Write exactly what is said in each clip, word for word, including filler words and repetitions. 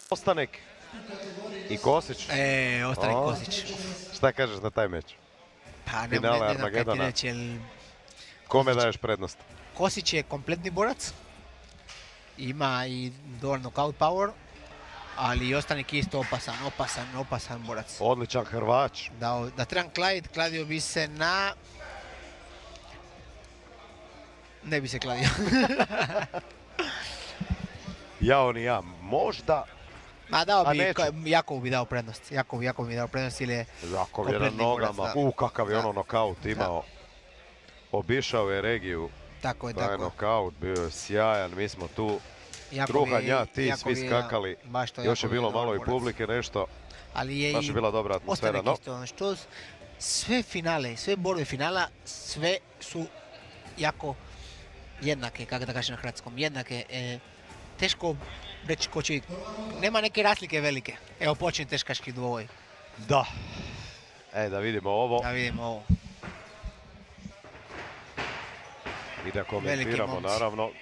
Ostanek i Kosić. E, Ostanek O, Kosić. Šta kažeš na taj meč? Pa ne, Finale ne, ne znam kaj ti Armagedona. reći, jer Kome daješ prednost? Kosić je kompletni borac. Ima i dobar knockout power, ali i Ostanek je isto opasan, opasan, opasan borac. Odličan Hrvač. Da, da trebam kladit, kladio bi se na... Ne bi se kladio. Ja on i ja. Možda... Ma dao A bi, neću. Jakov bi dao prednost. Jakov, Jakov bi dao prednost ili je... Jakov je na kompletni borac, nogama. da. U, kakav je Da. ono nokaut imao. Obišao je regiju. Tako je, Taj tako. nokaut bio je sjajan. Mi smo tu Jakov Truhan, je- ja, ti, Jakov svi je, skakali. baš to, Još je Jakov bilo dobar malo i borac. publike, nešto. Ali je Baš i je bila dobra atmosfera. Ostanek No, isto, ono što sve finale, sve borbe finala, sve su jako jednake, kako da kažem na hrvatskom, jednake. E, teško reći ko će, nema neke razlike velike. Evo počne teškaški dvoboj, da. E, da vidimo ovo da vidimo ovo. i da komentiramo, momci. naravno.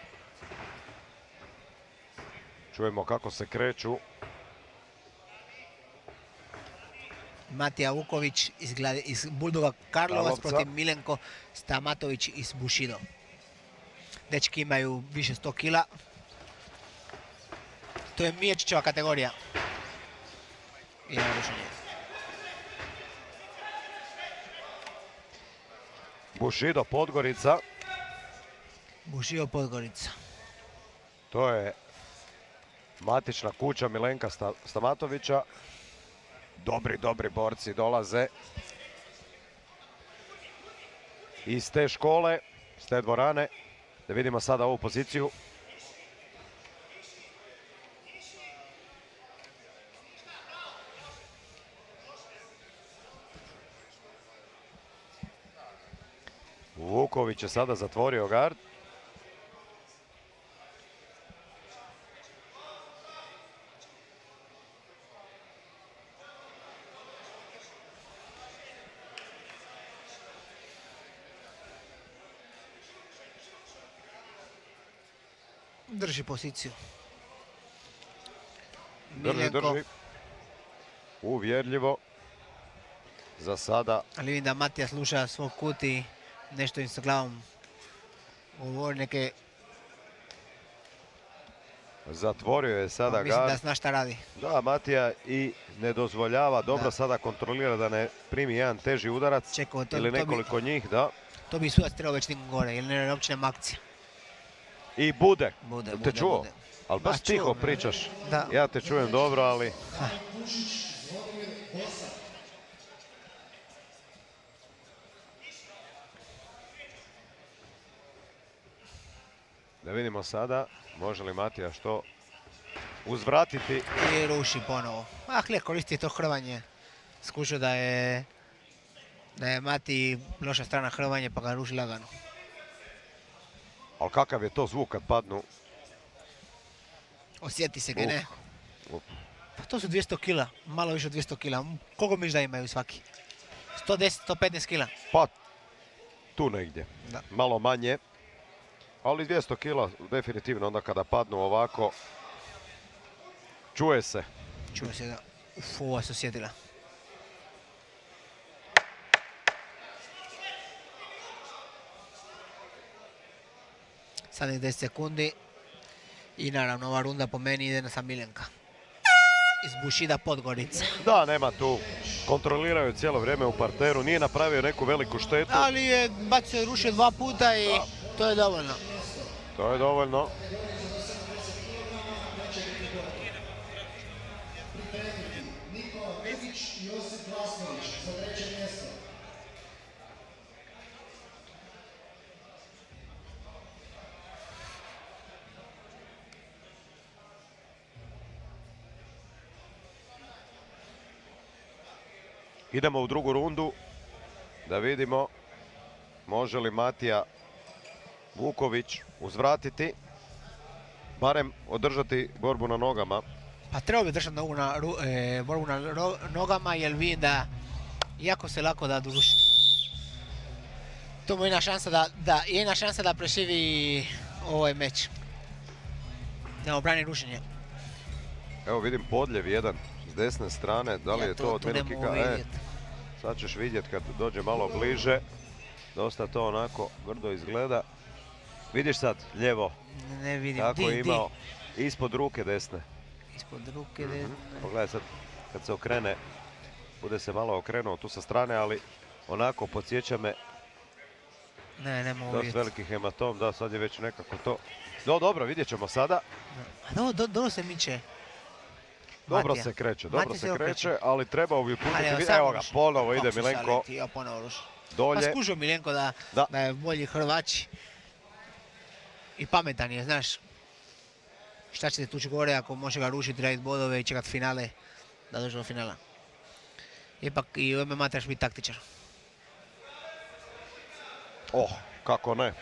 Čujemo kako se kreću. Matija Vuković iz, Gladi- iz Buldoga Karlovac Karlovca. protiv Milenko Stamatović iz Bushido. Dečki imaju više sto kila. To je Miječićeva kategorija. I evo rušenje. Bushido Podgorica. Bushido Podgorica. To je matična kuća Milenka Sta- Stamatovića. Dobri, dobri borci dolaze iz te škole, iz te dvorane. Da vidimo sada ovu poziciju. Vuković je sada zatvorio gard. Drži poziciju. Drži, Miljenko, drži. Uvjerljivo. Za sada ali vidim da Matija sluša svog kut i nešto im sa glavom govori neke, zatvorio je sada mislim da gard. zna šta radi. Da, Matija i ne dozvoljava, dobro Da. sada kontrolira da ne primi jedan teži udarac Čekaj, to, ili to, bi, nekoliko njih, da. to bi sudac trebao već dignuti gore, jer ne uopće nema akcija. I bude. Bude, Te bude, čuo? bude. Ali Ma, baš čuo tiho me. pričaš. Da. Ja te čujem dobro, ali... Da vidimo sada, može li Matija što uzvratiti. I ruši ponovo. Ah, gle, koristi to hrvanje. Skušao da je da je Mati loša strana hrvanje pa ga ruši lagano. Ali kakav je to zvuk kad padnu? Osjeti se ga, ne? Uh. Pa to su dvjesto kila, malo više od dvjesto kila. Koliko misliš da imaju svaki? sto deset, sto petnaest kila. Pa, tu negdje. Da. Malo manje. Ali dvjesto kila definitivno onda kada padnu ovako. Čuje se. Čuje se da, uf, ova se osjetila. Sad je deset sekundi. I naravno ova runda po meni ide na sam Miljenka. Iz Bushida Podgorica. Da, nema tu. Kontroliraju cijelo vrijeme u parteru. Nije napravio neku veliku štetu. Ali je bacio i rušio dva puta i to je dovoljno. To je dovoljno. Idemo u drugu rundu da vidimo može li Matija Vuković uzvratiti, barem održati borbu na nogama. Pa trebao bi držati nogu na, ru- e, borbu na ro- nogama jer vidim da jako se lako da duši. To mu je jedna šansa da, da, jedna šansa da preživi ovaj meč. Da obrani rušenje. Evo vidim podljev jedan s desne strane, da li Ja je to to od tu ne mogu Minukika? E, vidjet. sad ćeš vidjet kad dođe malo bliže. Dosta to onako grdo izgleda. Vidiš sad, lijevo, Ne, ne vidim, kako di, je imao ispod ruke desne. di. Ispod ruke, Mhm. desne. Pogledaj sad, kad se okrene, bude se malo okrenuo tu sa strane, ali onako podsjeća me Ne, ne mogu dosta vidjet. veliki hematom, da sad je već nekako to. No dobro, vidjet ćemo sada. A dobro, do, dobro se miče. Dobro Matija. se kreće, dobro Matija se se okreće. kreće, ali trebao bi Ali uputiti. evo, Evo, samo ga, ruši. ponovo ide Kako se Milenko saleti, ja ponovo ruši. Pa dolje. skužio Milenko da, Da. da je bolji Hrvaći. I pametan je, znaš. Šta će se tući gore ako može ga rušiti, raditi bodove i čekat finale, da dođe do finala. Ipak i u M M A trebaš biti taktičar. Oh, kako ne.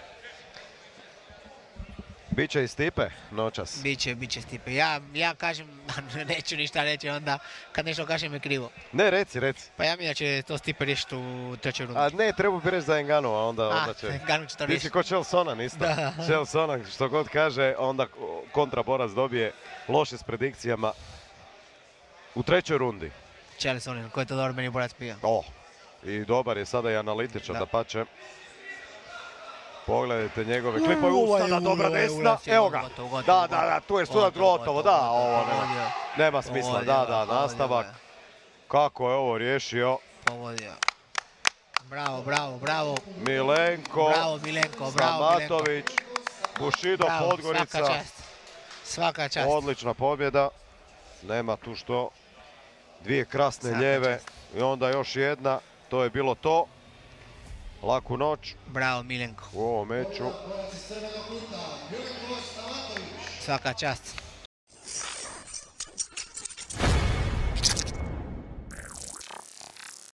Biće i Stipe noćas. Biće, biće Stipe. Ja, ja kažem, neću ništa reći onda kad nešto kažem je krivo. Ne, reci, reci. Pa ja mi da će to Stipe riješiti u trećoj rundi. A ne, treba bi reći za Enganu, a onda, onda A, će... Ganu će to Ti si riješiti. ko Chael Sonnen isto. Da. Chael Sonnen što god kaže, onda kontraborac dobije loše s predikcijama u trećoj rundi. Chael Sonnen, koji je to dobro meni borac pio. Oh, i dobar je sada i analitičan, Da. da pače. Pogledajte njegove klipove, Ovo je ustada, dobra ulo, je desna, ulas je evo ga. gotovo, gotovo, Da, da, da, tu je gotovo, sudac gotovo, da, gotovo, ovo nema, pogodio, nema smisla, pogodio da, ga, da, pogodio nastavak. ga, Kako je ovo riješio Pogodio. Bravo, bravo, bravo. Milenko, Bravo Milenko, bravo Milenko. Samatović, Bushido Bravo, Podgorica. svaka čast. Svaka čast. Odlična pobjeda, nema tu što. Dvije krasne Svaka lijeve čast. i onda još jedna, to je bilo to. Laku noć Bravo Milenko. u ovom meču. Svaka čast.